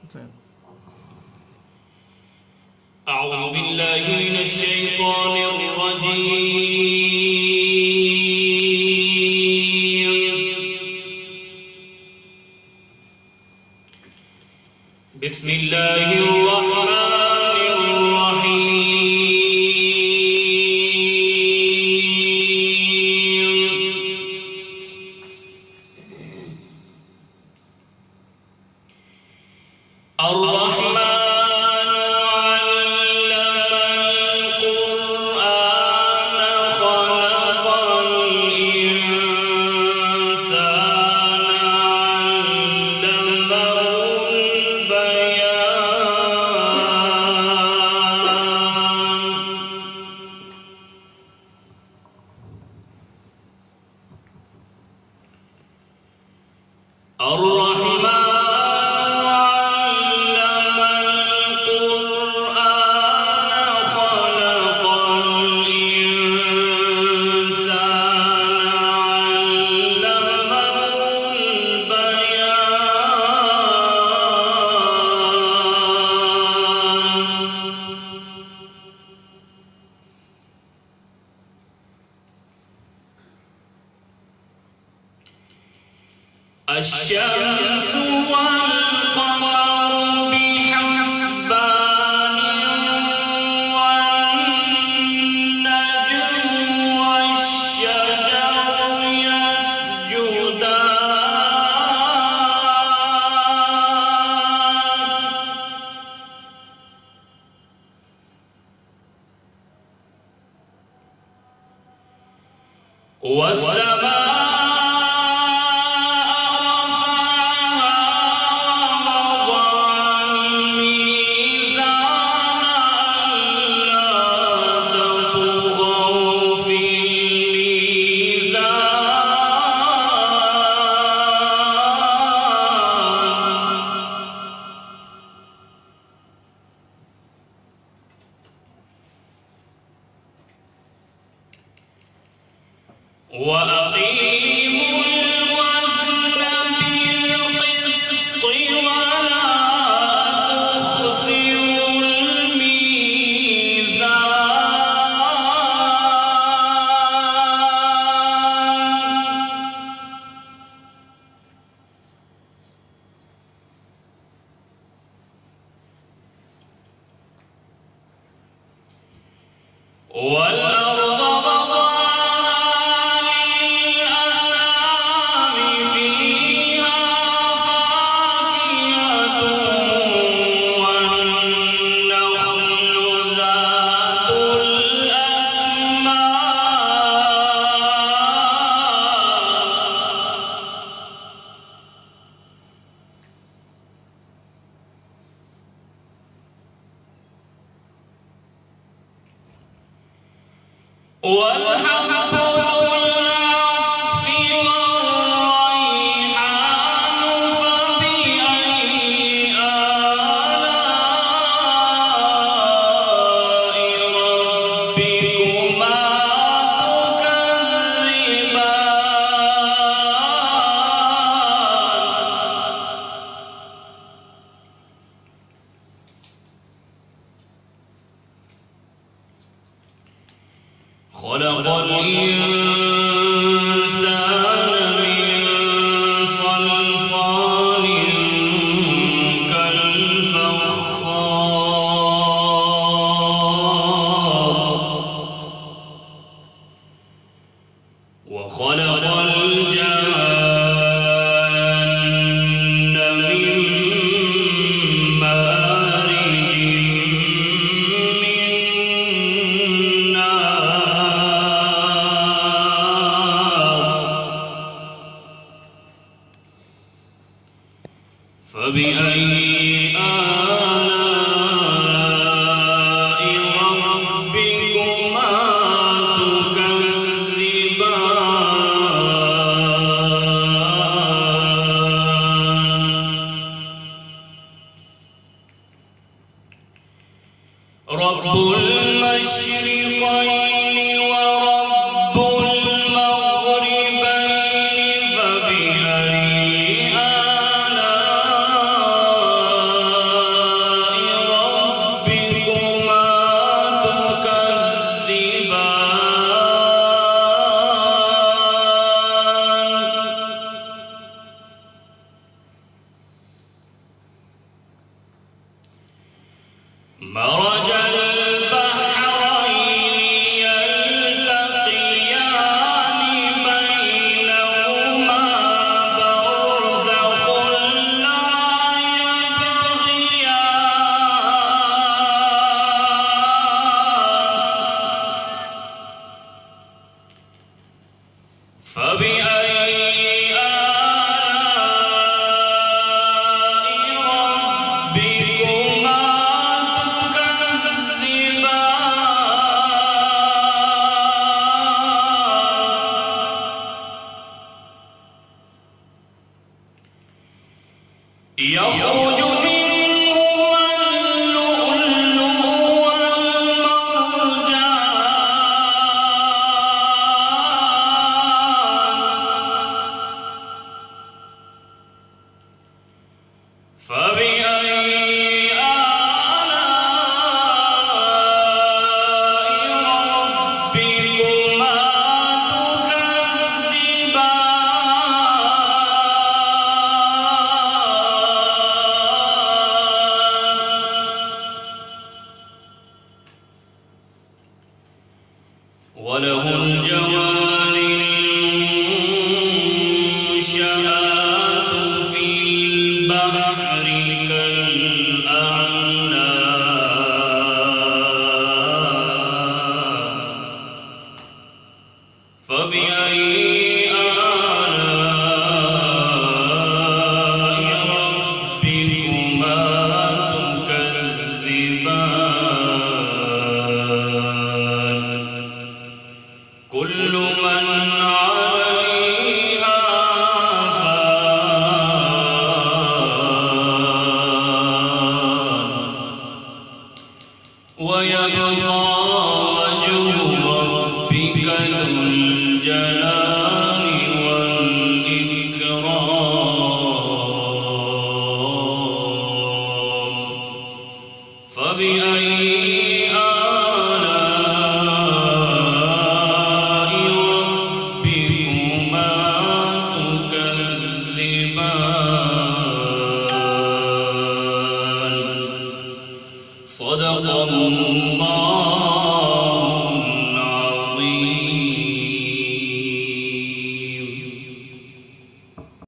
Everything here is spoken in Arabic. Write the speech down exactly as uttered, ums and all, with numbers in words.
أعوذ بالله من الشيطان الرجيم. بسم الله الرحمن الرحيم. الرحمن الشمس والقمر بحسبان والنجم والشجر يسجدان والسماء وأقيموا الوزن بالقسط ولا تخسروا الميزان والأرض والحب ذو العصف والريحان فبأي آلاء ربكما تكذبان خلق الإنسان من صلصال كالفخار وخلق الجان من مارج من فبأي آلاء ربكما تكذبان رب المشرقين ورب المغربين فبأي آلاء مرج البحرين يلتقيان بينهما برزخ لا يبغيان فبأي يخرج منهما اللؤلؤ والمرجان فبأي وله الجوار المنشآت في البحر كالأعلام فبأي آلاء ربكما تكذبان كل من عليها فان ويبقى وجه ربك ذو الجلال والإكرام فبأي آلاء ربكما تكذبان